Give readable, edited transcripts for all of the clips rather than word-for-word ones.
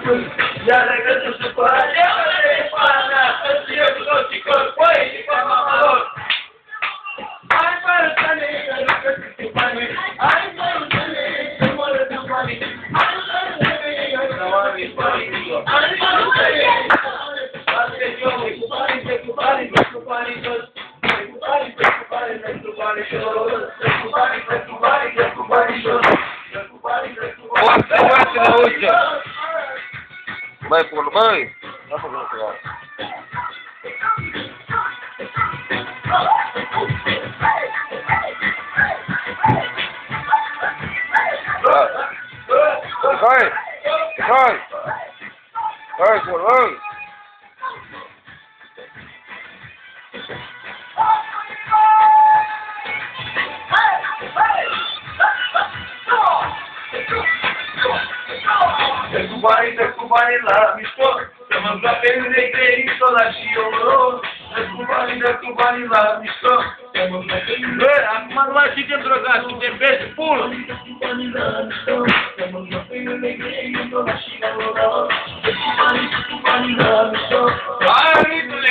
Iar regresul supărat, ia de pana, să fie cu toții corpoi și pe mama lor. Hai fără să ne găsești cu banii, hai fără să ne mără de banii, hai fără să ne găsești cu banii, hai fără să ne Băi, pula, băi! N-a făcut ceva. Hai! Hai! Hai, pula, băi! Dă cu banii la mișto, să mă împlac pe negreito la și eu rog. Dă cu banii la mișto, să mă împlac pe negreito. Bă, acum nu mai știi de drogat, tu te beți pulă. Dă cu banii la mișto, să mă împlac pe negreito la și eu rog. Dă cu banii la mișto. Hai, ritule!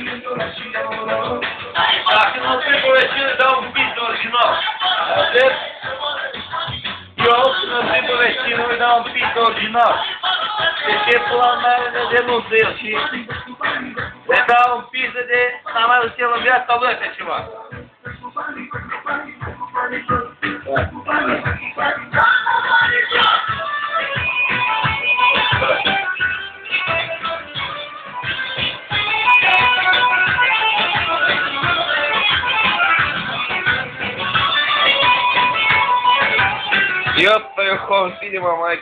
Dacă nu te povestire, dau un bit original. Vedeți? Eu, nu te povestire, îi dau un bit original. De ce pula mea ne denunță el și le dau un piză de n-am mai auzit el în viața lui așa ceva. Eu pe continuu, mă, mai...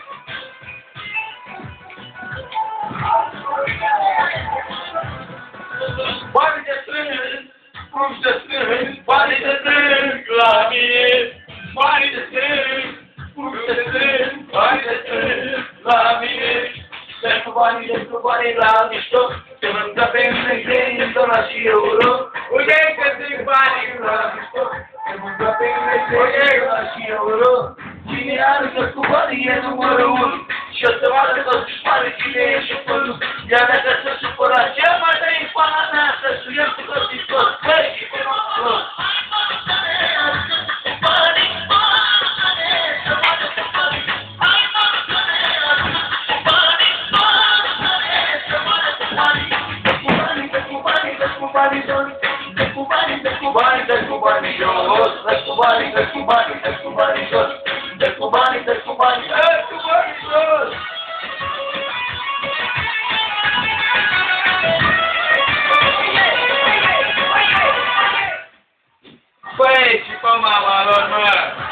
Banii de strâng, cum se strâng, banii de strâng la mine. Banii de strâng, cum se strâng, banii de strâng la mine. Dă cu banii la mișto, să mă împlac pe negreito la și euro. Uite că strâng banii la mișto, să mă împlac pe negreito la și euro. Cine aruncă cu banii e numărul 1. Și o să vadă toți banii cine e șoferul. Iar dacă se supăra cel mai tare în pana mea, să suiem cu toții toți. Băi, și pe noastră. Băi, și pe mama lor, mă!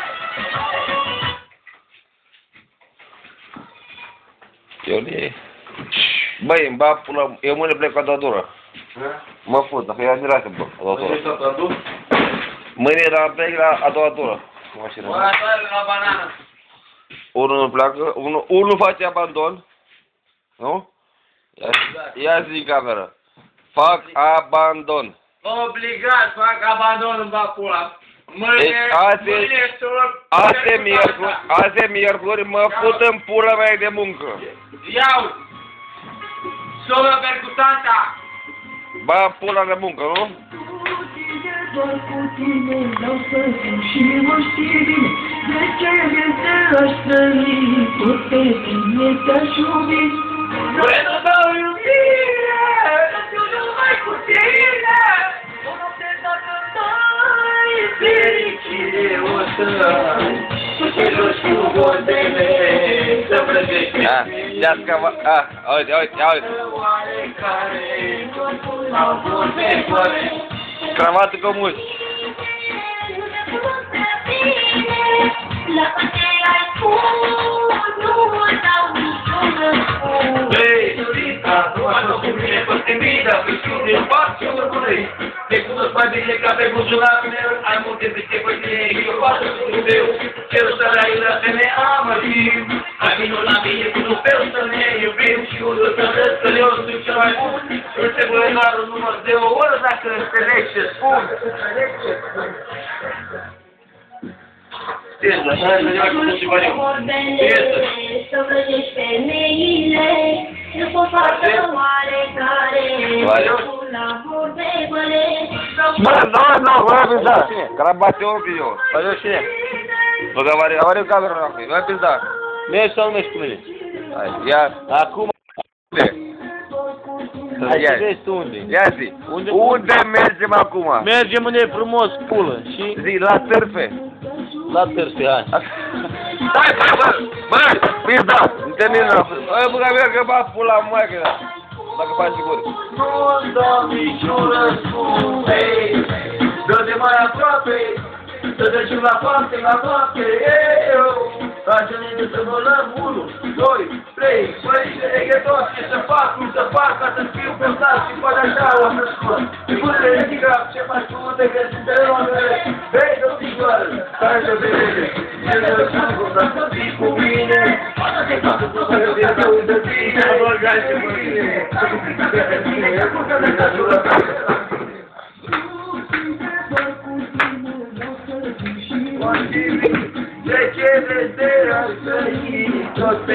Băi, îmi bag pula... Eu mâine plec cu a doua tură. Mă fut, dacă e admirată, bă, a doua tură. Mâine plec la a doua tură. Oratoare la banană. Unul nu pleacă, unul face abandon. Nu? Ia zi în cameră. Fac abandon. Obligat, fac abandon în bapula. Mâine, azi e miercuri, mă fut în pula mea de muncă. Iau! Solă percutanta! Ba, pula de muncă, nu? Doar cu tine vreau să fiu și mă știi bine. De ce te aș trăi, tot pe tine te-aș iubi. Vreau să iubire, eu numai cu tine. O noapte dacă stai, fericire o să ai. Tu te joci cu vorbele, să vrăjești pe tine. Uite. Oarecare, au vorbe goale. Cravată cu muzică. Ei, Zurita, nu așa cu mine păstimida, că știu de pace o vrei. Te cunosc mai bine ca pe buzunarul meu, ai multe peste pe tine, eu pasă cu Dumnezeu. Cer să la să ne amărim, ai vinut la mine cu Dumnezeu să ne iubim și unul să vezi că eu sunt cel mai bun. Este băienarul număr de o oră dacă înțelegi ce spun. Să vrăjești femeile, cu fată oarecare, la vorbele. Bă, nu, vă pizda. Carabate ochii eu. Păi cine? Bă, că avare camera la voi. Vă pizda. Mergi sau nu mergi cu mine? Hai, ia. Acum. Hai, ia. Vezi tu unde? Ia zi. Unde mergem acum? Mergem unde e frumos, pulă. Și Zi, la târfe. la târfe, hai. Hai, bă, pizda. Nu termin la fel. Bă, că merg că bat pula maică, da. Dacă faci sigur. Nu dau niciun răspunde, dă-te mai aproape, să trecem la fapte, Așa-ne să volăm 1, 2, 3, băi, regător, ce să fac, cum să fac, ca să fiu constat și poate așa o să scot. Bune, ridică, ce faci tu, te găsiți de române, vei să fii goală, hai să vede, ce să știu, dar să fii cu mine, să fii de tine, să vă gași cu mine, să fii de tine, să fii de tine, de ce vederea sării tot pe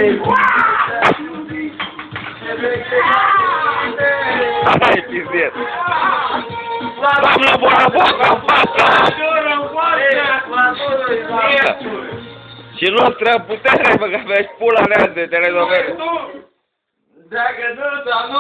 Hai, pizdiet. Doamnă, bună, boca, facă! Și nu trebuie putere, bă, că vezi pula mea de telenovele. Dacă nu sau nu,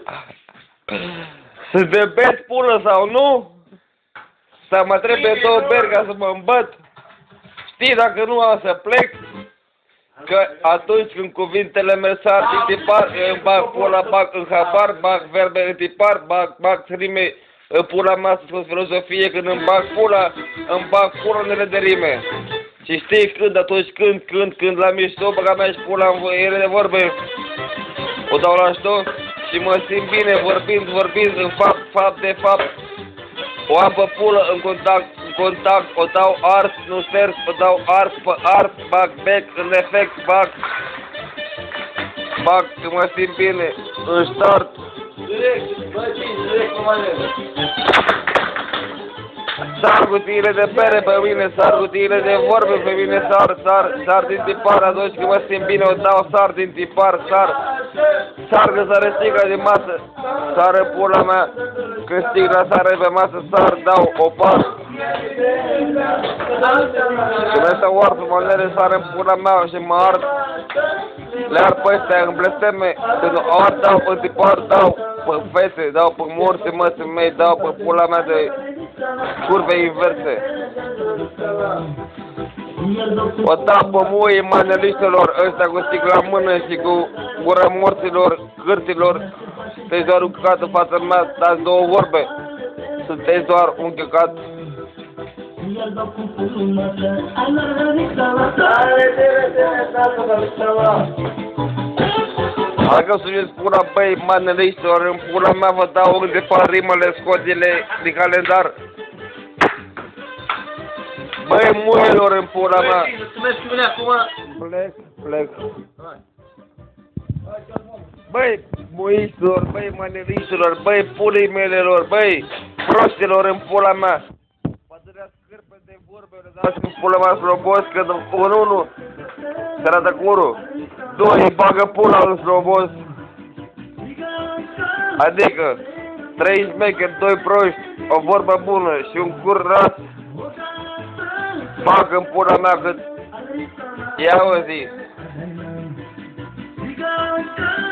Să te beți pulă sau nu? Să mă trebuie 2 beri ca să mă îmbăt? Știi, dacă nu am să plec, că atunci când cuvintele mele sar din tipar, îmi bag pula, bag în habar, bag verbe în tipar, bag rime în pula mea să spus filozofie, când îmi bag pula de rime. Și știi când, atunci când la mișto, băga mea și pula în ele de vorbe, o dau la șto și mă simt bine vorbind în fapt de fapt. O am pe pulă în contact, o dau ars, nu șters, o dau ars pe ars, bag bec în efect, bag că mă simt bine, în start. direct, comandă. Sar cutiile de bere pe mine, sar cutiile de vorbe pe mine, sar din tipar, atunci când mă simt bine, o dau sar din tipar, sar că sare sticla din masă, sare pula mea, când sticla sare pe masă, dau o par. Când ăsta oarță manele, sare în pula mea și mă ard, le ard pe ăstea în blesteme, când o ard, dau pe tipar, dau pe fete, dau pe morți măsii mei, dau pe pula mea de curve inverse. O dau pe muii maneliștilor, ăștia cu sticla în mână și cu gura morților, cârților. Sunteți doar un căcat în fața mea, dați 2 vorbe. Sunteți doar un căcat. Dacă sugeți pula, băi, maneliștilor, în pula mea vă dau unde fac rimele, scotile din calendar. Băi, muielor, în pula mea. Să mergi cu mine acum. Plec. Băi, muiștilor, băi, maneliștilor, băi, pulii melelor, băi, prostilor, în pula mea. Pădurea scârpe de vorbe, le dați în pula mea slobos, că unul se arată curul. 2 îi bagă pula în slobos. Adică 3 șmecheri, 2 proști, o vorbă bună și un cur ras. Bag în pula mea cât ia o zi.